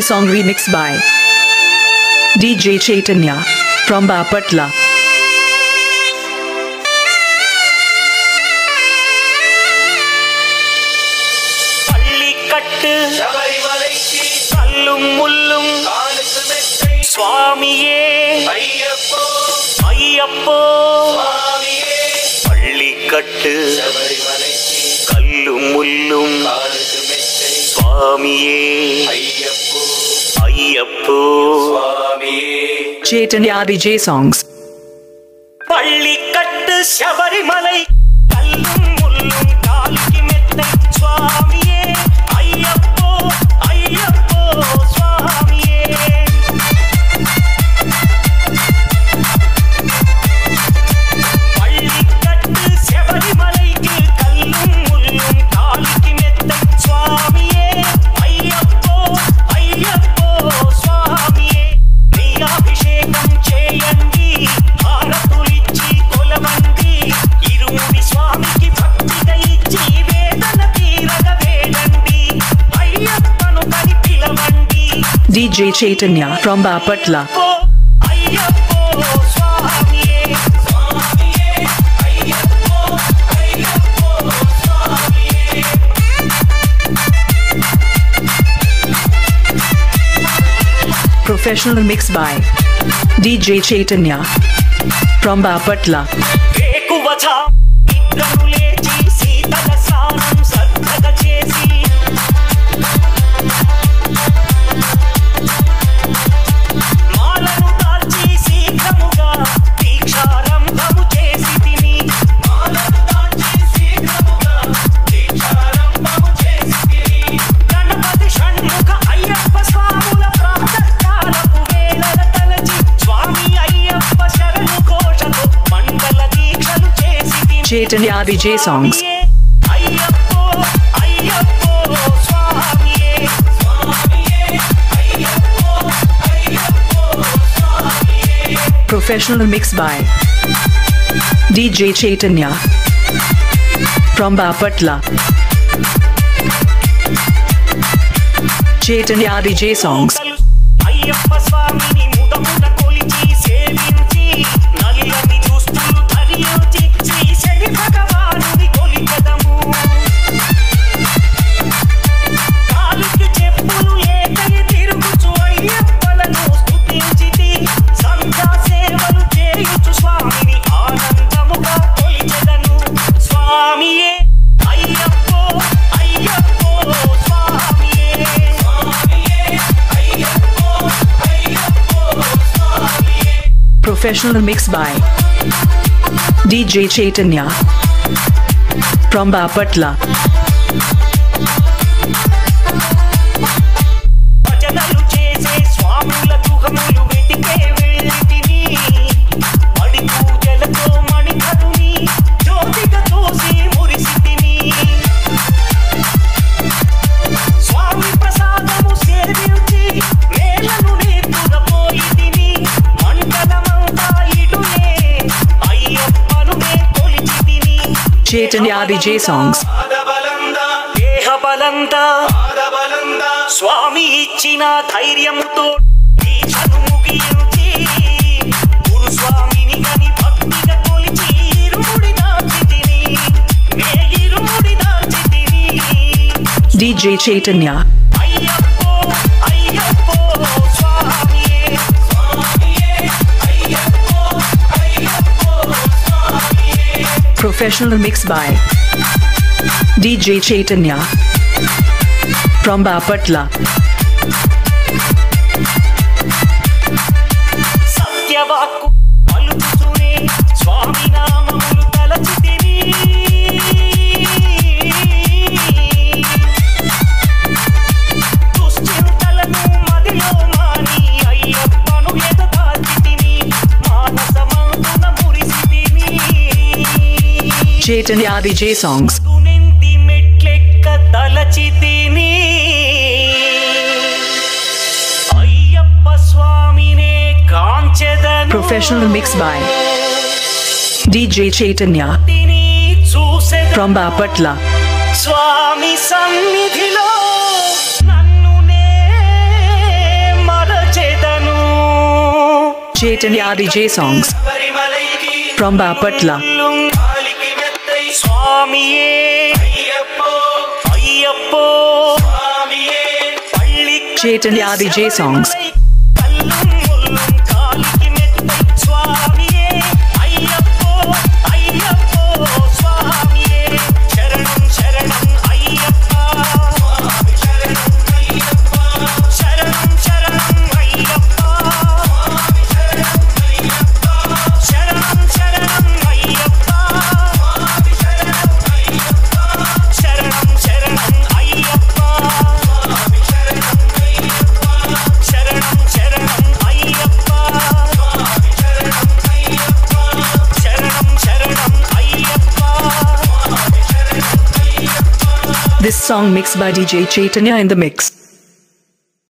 song remixed by DJ Chaitanya from Bapatla. Palli Kattu Sabarimalaikku kallum mullum kaalukku mettai Swamiye Ayyappo Ayyappo Swamiye Palli Kattu Sabarimalaikku kallum mullum kaalukku mettai Swamiye Ayyappo Ayyappo Swamiye Chaitanya DJ songs. Palli Kattu Sabarimalaikku kallum mullum kaalukku mettai Swamiye Ayyappo Ayyappo Swamiye Palli Kattu Sabarimalaikku kallum mullum kaalukku mettai Swamiye Ayyappo Ayyappo Swamiye Niyabhishekam cheyandi హారతులిచ్చి కొలవండి ఇరుముడి స్వామికి భక్తిగా ఇచ్చి వేదన తీరగ వేడండి అయ్యప్పను కని పిలవండి DJ Chaitanya from Bapatla. అయ్యప్పో స్వామియే స్వామియే అయ్యప్పో అయ్యప్పో స్వామియే Professional mix by DJ Chaitanya from Bapatla. వేకువజ నిద్రను లేచి శీతల స్నానం శ్రద్ధగా చేసి మాలను దాల్చి శీఘ్రముగా దీక్షారంభము చేసి తిని మాలను దాల్చి శీఘ్రముగా దీక్షారంభము చేసి తిని గణపతి షణ్ముఖ అయ్యప్ప స్వాముల ప్రాతకాలపు వేళల తలచి స్వామి అయ్యప్ప శరణు ఘోషతో మండల దీక్షలు చేసి తిని Chaitanya DJ songs. అయ్యప్పో అయ్యప్పో స్వామియే స్వామియే అయ్యప్పో అయ్యప్పో స్వామియే Professional mix by DJ Chaitanya from Bapatla. Chaitanya DJ songs. Ayyappa స్వామిని ముదమున కొలిచి సేవించి నల్లని దుస్తులు ధరించి శ్రీ శని భగవానుని కొలిచెదము కాలికి చెప్పులు లేకని తిరుగుచు అయ్యప్పలను స్తుతించితి సంధ్యా సేవలు చేయుచు స్వామిని ఆనందముగా కొలిచెదను స్వామియే అయ్యప్పో అయ్యప్పో స్వామియే స్వామియే అయ్యప్పో అయ్యప్పో స్వామియే Professional mix by DJ Chaitanya from Bapatla. భజనలు చేసే స్వాముల గృహములు వెతికే వెళ్ళితిని మడి పూజలతో మణికరుని జ్యోతిగా చూసి మురిసితిని స్వామి ప్రసాదము సేవించి వేలను నేర్పురపోయితిని మండలమంతా ఇటునే అయ్యప్పనునే కొలిచితిని Chaitanya DJ songs. దేహ బలందా స్వామి ఇచ్చిన ధైర్యముతో దీక్షను ముగించి గురు స్వామిని గని భక్తిగా కొలిచి ఇరుముడి దాచితిని నే ఇరుముడి దాచితిని DJ Chaitanya. అయ్యప్పో అయ్యప్పో స్వామియే స్వామియే అయ్యప్పో అయ్యప్పో స్వామియే Professional mix by DJ Chaitanya from Bapatla. సత్యవాక్కు పలుకుతూనే స్వామి నామములు తలచితిని దుశ్చింతలను మదిలో మాని అయ్యప్పను ఎదగాల్చితిని మానసమందున మురిసితిని Chaitanya DJ songs. తునింది మెట్లెక్క తలచితిని అయ్యప్ప స్వామినే కాంచెదను Professional mix by DJ Chaitanya from స్వామి సన్నిధిలో నన్ను నే Chaitanya DJ songs from Bapatla. స్వామియే అయ్యప్పో అయ్యప్పో స్వామియే పల్లి Chaitanya DJ songs. కాలికి మెత్తై స్వామియే అయ్యప్పో అయ్యప్పో స్వామియే శరణం శరణం అయ్యప్ప స్వామి శరణం అయ్యప్ప శరణం శరణం అయ్యప్ప స్వామి శరణం అయ్యప్ప శరణం శరణం అయ్యప్ప శరణం శరణం అయ్యప్ప శరణం శరణం Ayyappa This song mixed by DJ Chaitanya in the mix.